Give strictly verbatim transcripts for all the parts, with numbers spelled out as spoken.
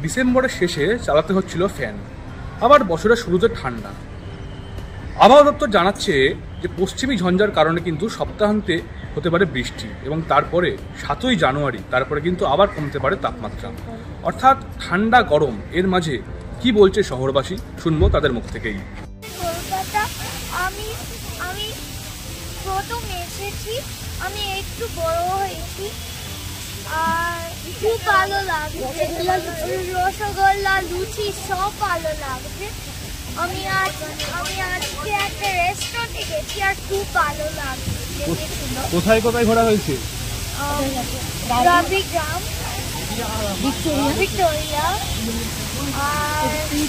ডিসেম্বরের শেষে চালাতে হচ্ছিল ফ্যান, আবার বছরের শুরুতে ঠান্ডা। আবহাওয়া দপ্তর জানাচ্ছে যে পশ্চিমী ঝঞ্ঝার কারণে কিন্তু সপ্তাহান্তে হতে পারে বৃষ্টি এবং তারপরে সাতই জানুয়ারি তারপরে কিন্তু আবার কমতে পারে তাপমাত্রা। অর্থাৎ ঠান্ডা গরম এর মাঝে কি বলছে শহরবাসী, শুনবো তাদের মুখ থেকেই। কলকাতা আমি আমি প্রথম এসেছি, আমি একটু বড় হয়েছি আর খুব ভালো লাগছে। রসগোল্লা, লুচি সব ভালো লাগছে। আমি আজ আমি আজকে একটা রেস্টুরেন্টে গেছি আর খুব ভালো লাগছে। কোথায় কোথায় ঘোরা হয়েছে? রাবিগ্রাম, ভিক্টোরিয়া আর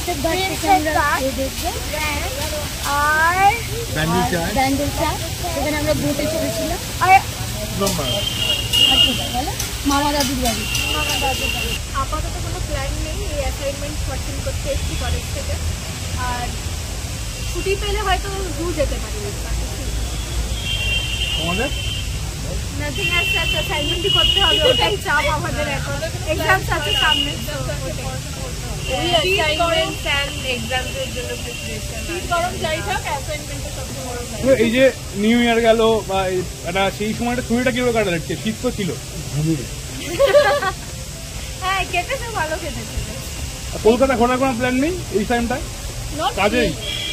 আর ব্যান্ডেল চার্চ, সেখানে আমরা বোটে চলেছিলাম। আর মামা দাদুর বাড়ি মামা দাদুর বাড়ি আপাতত কোনো প্ল্যান নেই। এই অ্যাসাইনমেন্ট সঠিক করতে এসেছি কলেজ থেকে, আর ছুটি পেলে হয়তো দূর যেতে পারি। তোমাদের নাথিং এলস, অ্যাসাইনমেন্টই করতে হবে, ওটাই চাপ আমাদের। এখন এক্সামস আছে সামনে, এই যে নিউ ইয়ার গেল বা একটা সেই সময়টা ছুটিটা কিভাবে কাটা যাচ্ছে? শীত তো ছিল, হ্যাঁ কেটেছে, ভালো কেটেছে। কলকাতা ঘোরার কোনো প্ল্যান নেই এই টাইমটা? কাজেই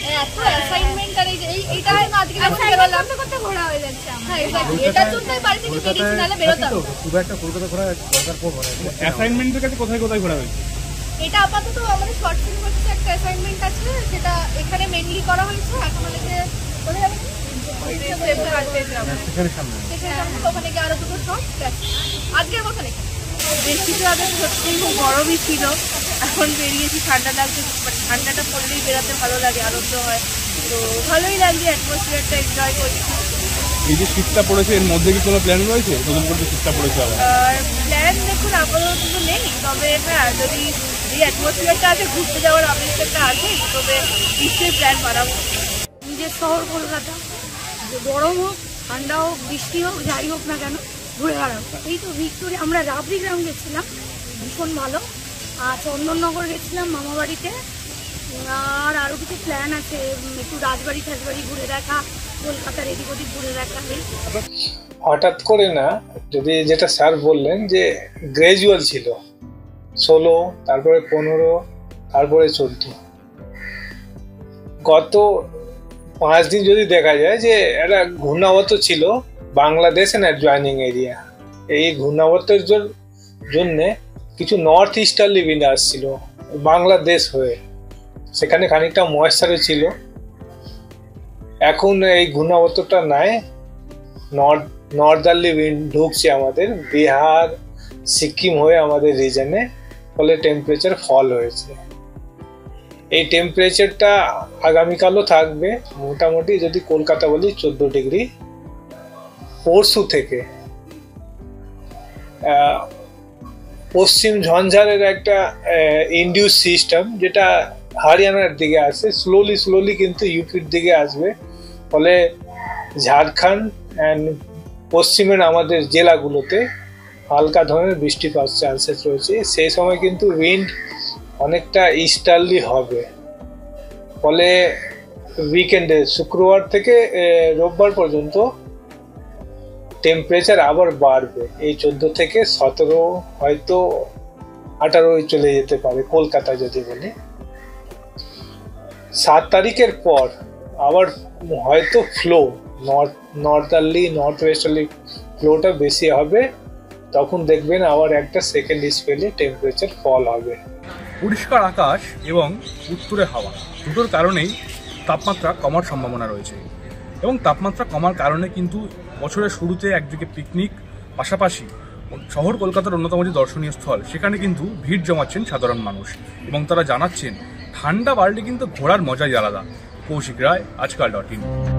অ্যাসাইনমেন্টের কাছে কোথায় কোথায় ঘোরা হয়েছে? এটা আপাতত আমাদের শর্ট ফিল্ম হচ্ছে, একটা অ্যাসাইনমেন্ট আছে সেটা এখানে মেইনলি করা হয়েছে। এখন আমাদের কোথায় যাবেন? ওখানে গিয়ে আরো দুটো শর্ট আজকের মতো লেখা। বেশ কিছু আগে সত্যিই খুব গরমই ছিল, এখন বেরিয়েছি, ঠান্ডা লাগছে। ঠান্ডাটা পড়লেই বেরোতে ভালো লাগে, আনন্দ হয়, তো ভালোই লাগছে, অ্যাটমসফিয়ারটা এনজয় করছি। এই যে শীতটা পড়েছে এর মধ্যে কি কোনো প্ল্যান রয়েছে? নতুন করে শীতটা পড়েছে আর প্ল্যান দেখুন আপাতত কিছু নেই, তবে হ্যাঁ যদি এই অ্যাটমসফিয়ারটা আছে, ঘুরতে যাওয়ার আবেগটা আছেই, তবে নিশ্চয়ই প্ল্যান বানাবো। নিজের শহর কলকাতা, গরম হোক ঠান্ডা হোক বৃষ্টি হোক যাই হোক না কেন ঘুরে বেড়াবো। এই তো ভিক্টোরিয়া, আমরা রাবড়িগ্রাম গেছিলাম, ভীষণ ভালো। আর চন্দননগর গেছিলাম মামা বাড়িতে। আর আরও কিছু প্ল্যান আছে, একটু রাজবাড়ি টাজবাড়ি ঘুরে দেখা, কলকাতার এদিক ওদিক ঘুরে দেখা। হঠাৎ করে না, যদি যেটা স্যার বললেন যে গ্রাজুয়াল ছিল, ষোলো তারপরে পনেরো তারপরে চোদ্দ, গত পাঁচ দিন যদি দেখা যায় যে একটা ঘূর্ণাবর্ত ছিল বাংলাদেশ না জয়েনিং এরিয়া। এই ঘূর্ণাবর্তের জন্যে কিছু নর্থ ইস্টার্লি উইন্ড আসছিল বাংলাদেশ হয়ে, সেখানে খানিকটা ময়েশ্চারও ছিল। এখন এই ঘূর্ণাবর্তটা নাই, নর্থ নর্দার্লি উইন্ড ঢুকছে আমাদের বিহার সিকিম হয়ে আমাদের রিজনে, ফলে টেম্পারেচার ফল হয়েছে। এই টেম্পারেচারটা আগামীকালও থাকবে মোটামুটি, যদি কলকাতা বলি চোদ্দ ডিগ্রি। পরশু থেকে পশ্চিম ঝঞ্ঝারের একটা ইন্ডিউস সিস্টেম, যেটা হরিয়ানার দিকে আসে, স্লোলি স্লোলি কিন্তু ইউপির দিকে আসবে, ফলে ঝাড়খণ্ড অ্যান্ড পশ্চিমের আমাদের জেলাগুলোতে হালকা ধরনের বৃষ্টিপাত চান্সেস রয়েছে। সেই সময় কিন্তু উইন্ড অনেকটা ইস্টার্লি হবে, ফলে উইকেন্ডে শুক্রবার থেকে রোববার পর্যন্ত টেম্পারেচার আবার বাড়বে। এই চোদ্দো থেকে সতেরো হয়তো আঠারোয় চলে যেতে পারে কলকাতা যদি বলি। সাত তারিখের পর আবার হয়তো flow north northerly north westerly ফ্লোটা বেশি হবে, তখন দেখবেন আবার একটা সেকেন্ড স্পেলে টেম্পারেচার ফল হবে। পরিষ্কার আকাশ এবং উত্তরে হাওয়া দুটোর কারণেই তাপমাত্রা কমার সম্ভাবনা রয়েছে, এবং তাপমাত্রা কমার কারণে কিন্তু বছরের শুরুতে একদিকে পিকনিক, পাশাপাশি শহর কলকাতার অন্যতম যে দর্শনীয় স্থল সেখানে কিন্তু ভিড় জমাচ্ছেন সাধারণ মানুষ, এবং তারা জানাচ্ছেন ঠান্ডা বাড়লে কিন্তু ঘোরার মজাই আলাদা। কৌশিক রায়, আজকাল ডট ইন।